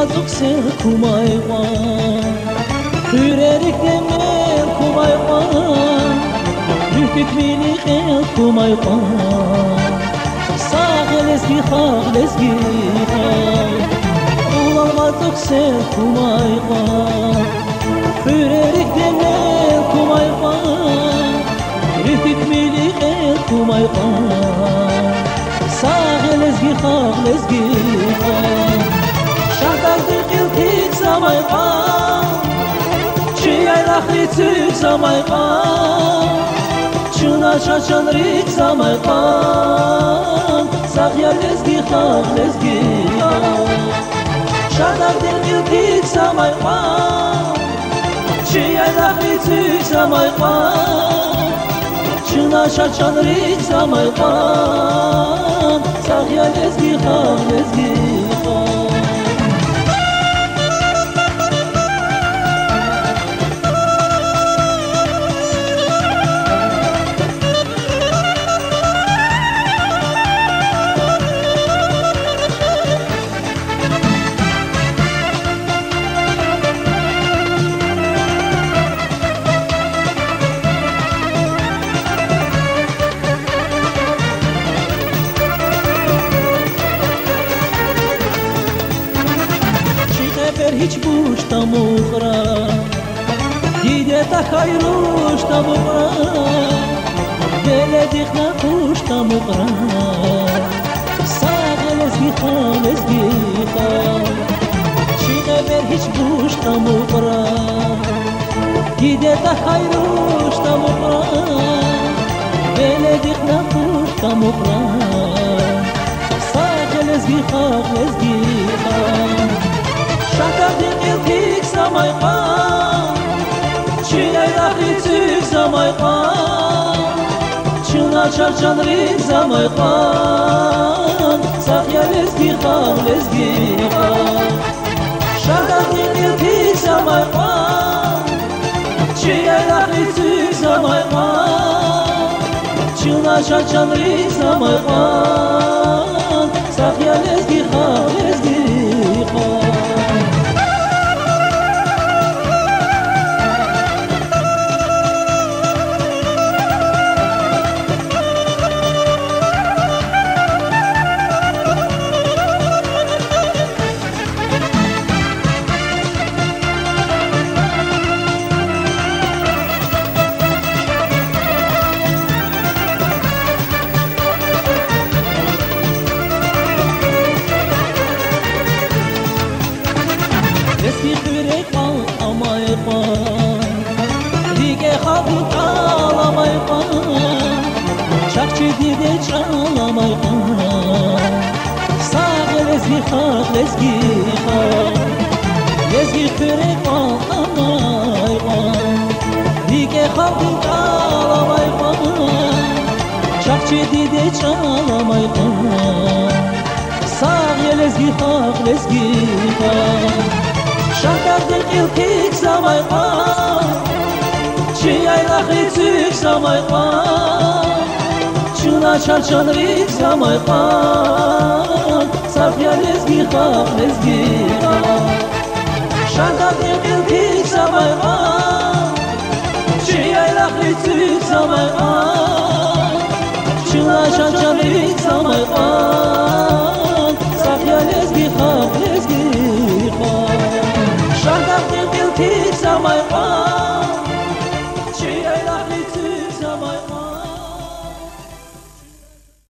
Zukse kumaywan Hürerik demel kumaywan Rühtük mini khel kumaywan Sağ lezgi khag lezgi khag Ulanma zukse kumaywan Hürerik demel kumaywan Rühtük mini khel kumaywan Sağ lezgi khag lezgi khag Zamayqan Çiğaylaxri tük zamayqan Çına çaçan rik zamayqan Sağya lezgi xaq lezgi Şardak dilgil tik zamayqan Çiğaylaxri tük zamayqan Çına çaçan rik zamayqan Sağya lezgi xaq lezgi hiç buşta muğra Gide ta hayruşta muğra Geledik na kuşta muğra Sağa lezgi xal lezgi xal Çiğe ver hiç buşta muğra Gide ta hayruşta muğra Geledik na kuşta muğra Sağa lezgi xal lezgi xal Şardak ilk zamayqan Çiğaylaxri tük zamayqan Çına çarçan rik zamayqan Sağya lezgi xaq lezgi xaq Şardak ilk zamayqan Çiğaylaxri tük zamayqan Çına çarçan rik zamayqan Sağya lezgi xaq lezgi xaq Eski yürek al amayqan Lige xabit alamayqan Çakçı dide çalamayqan Sağ lezgi xaq lezgi xaq Lezgi yürek al amayqan Lige xabit alamayqan Çakçı dide çalamayqan Sağ lezgi xaq lezgi xaq Şardak ilk zamayqan Çiğaylaxri tük zamayqan Çına çarçan rik zamayqan Sağya lezgi xaq lezgi xaq Şardak ilk zamayqan Çiğaylaxri tük zamayqan Çına çarçan rik zamayqan